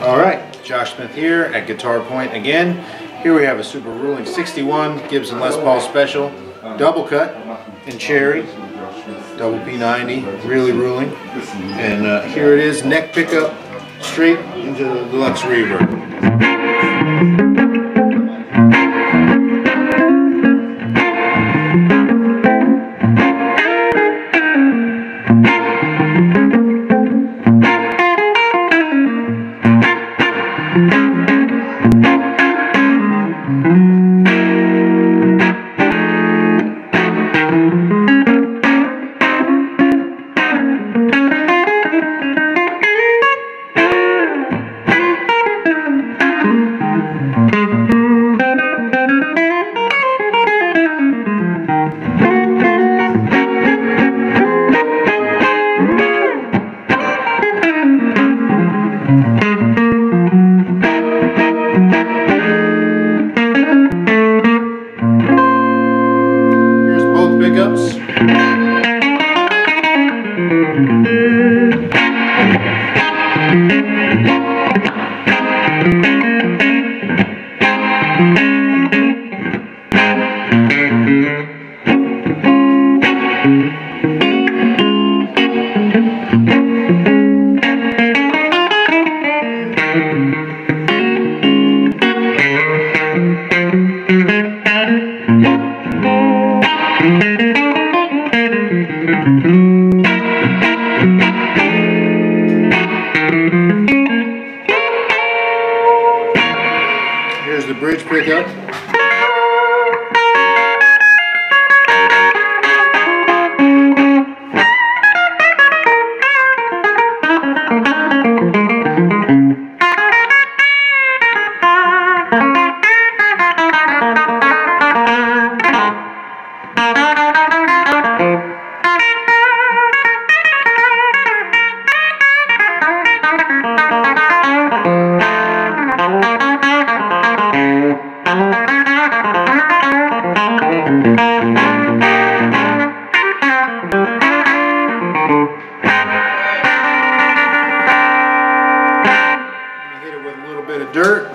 Alright, Josh Smith here at GuitarPoint again. Here we have a super ruling 61 Gibson Les Paul Special, double cut in cherry, double P90, really ruling. And here it is, neck pickup, straight into the deluxe reverb. Pickups. Here's the bridge pickup. Hit it with a little bit of dirt.